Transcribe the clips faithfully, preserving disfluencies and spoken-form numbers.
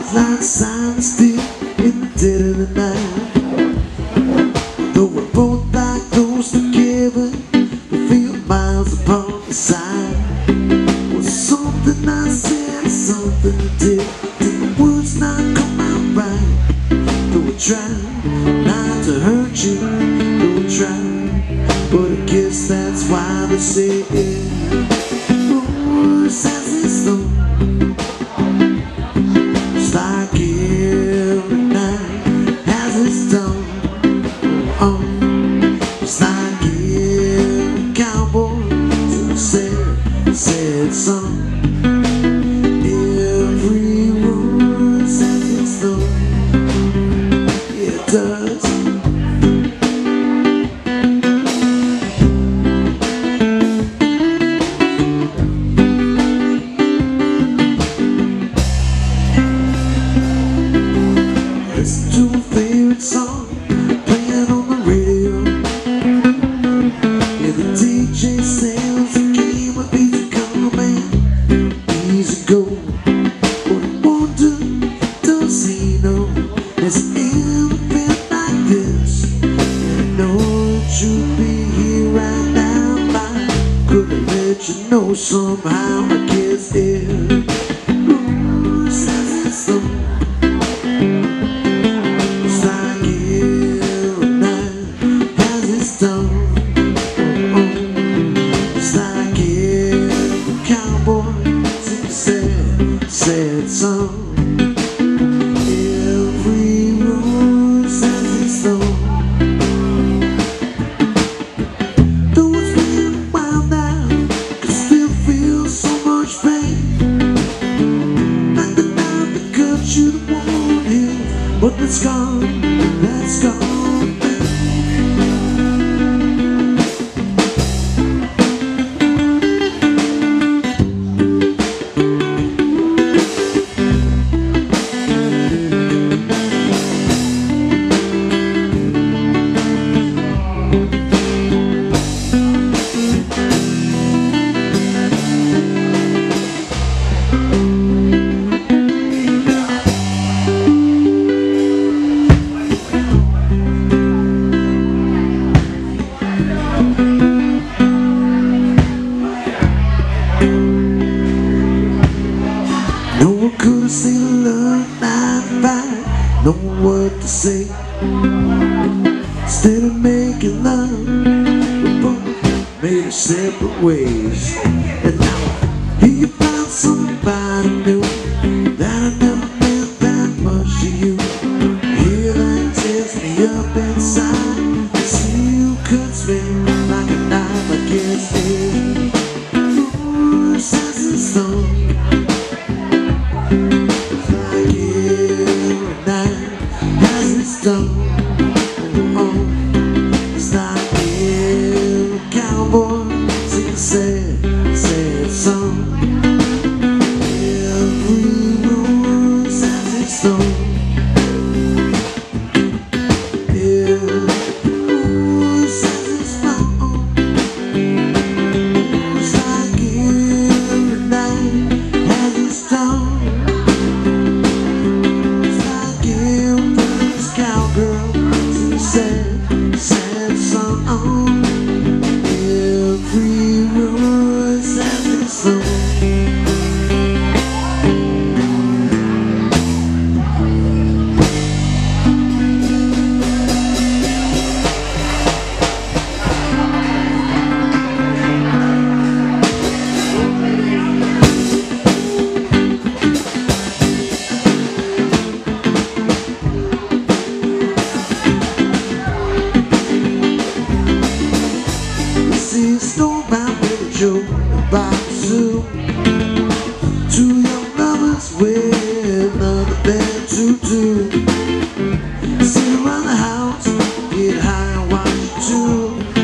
like silence still in the dead of the night. Though we're both like those together, we feel miles apart the side. Was something I said, something I did, did the words not come out right? Though I tried not to hurt you, though I tried, but I guess that's why they say it. Words as it's though, just like every night has its done. Oh, it's like every cowboy to a sad, sad song. Every word has its though, yeah, it does. Listen to my favorite song playing on the radio. Yeah, the D J says the game of easy come and easy go. But I wonder, does he know has it ever been like this? And I know that you'd be here right now, but could I let you know somehow? I guess it says it's so. Sad song. Every road says it's though. Though it's been a while now, can still feel so much pain. Like the knife that cut you the one here, but that's gone, that's gone. No one could have seen a love like fire, know what to say. Instead of making love, we both made our separate ways. And now here you found somebody new that I never meant that much to you. Hear that tears me up inside, see you cuts me like a knife against it. Ooh, says it's so. Oh, it's like every cowboy sing a sad, sad song. Every road has its own. Every road has its own. It's like every night has its dawn. It's like every cowgirl sad, sad song. Every rose has its own. See a snowbound with a joke about the zoo. Two young lovers with another bed to do. Sit around the house, get high and watch it too.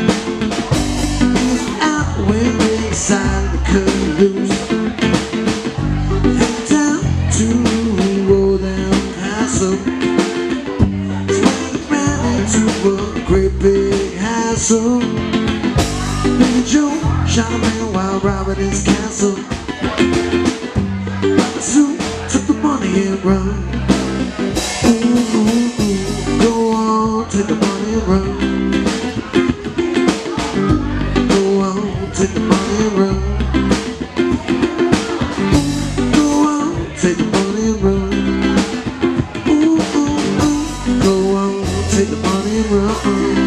It's out when they decide to cut it loose. Head down to roll down Castle. Swing around into a great big hassle. Billy Joe shot a man while robbing his castle. Robert Sue took the money money and run. Ooh, ooh, ooh. Go on, take the money and run. Go on, take the money and run. Go on, take the money and run. Ooh, ooh, ooh. Go on, take the money and run.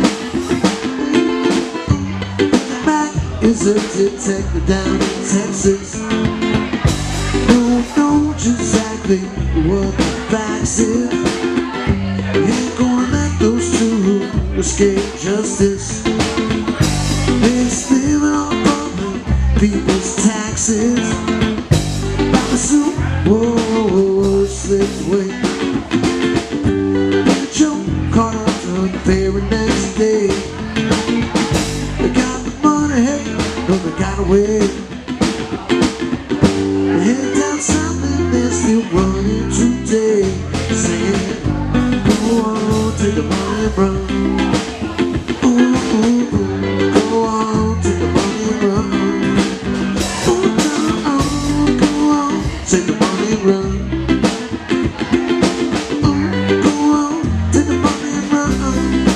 Is a detective down in Texas who knows exactly what the facts is. Ain't gonna let those two escape justice. They're living on other people's taxes. Papa Sue, whoa, whoa, whoa, slipped away. And Joe caught up to the very next day. They got the money, hey. No, they got away. They head down south and they're still running today. Saying, go on, take the money and run. Ooh, ooh, ooh. Go on, take the money and run. Ooh, no, go on, take the money and run. Ooh, go on, take the money and run.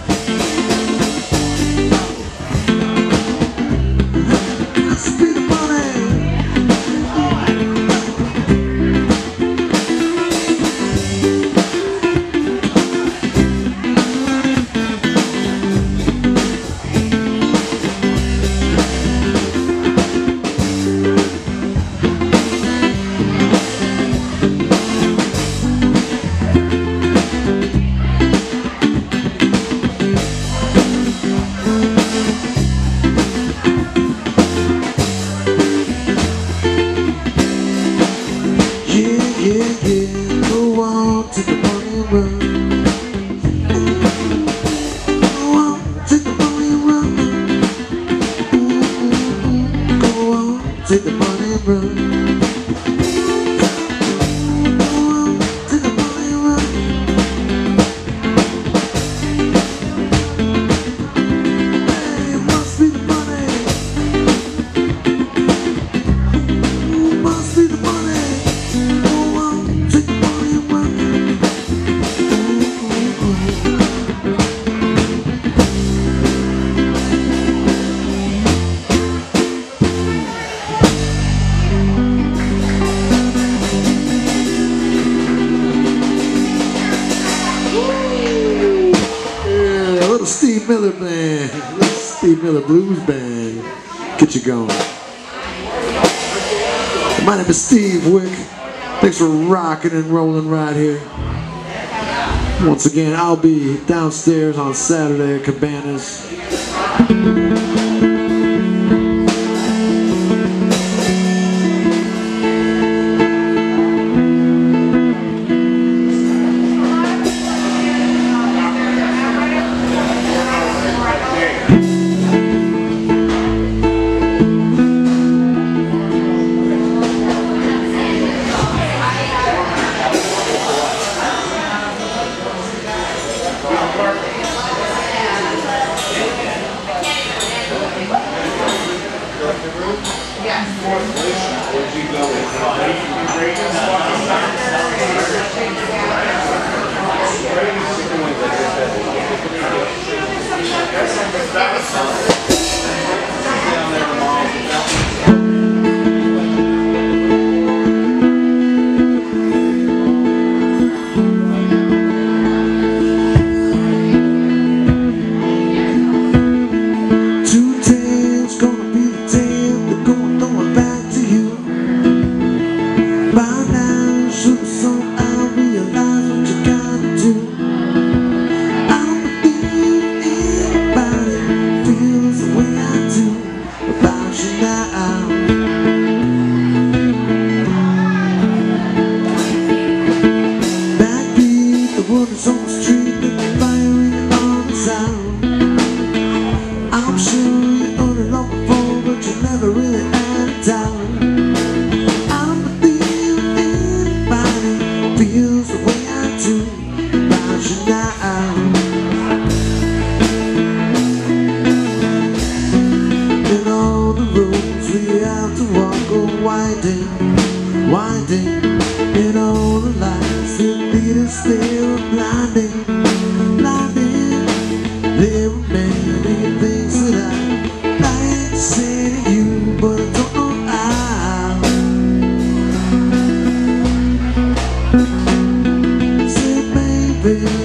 Yeah, yeah, go on, take the money and run. Go on, take the money and run. Go on, take the money and run. Go on, take the money and run. Hey, it must be the money. It must be the money. Steve Miller Band, Steve Miller Blues Band, get you going. My name is Steve Wick. Thanks for rocking and rolling right here. Once again, I'll be downstairs on Saturday at Cabanas. feel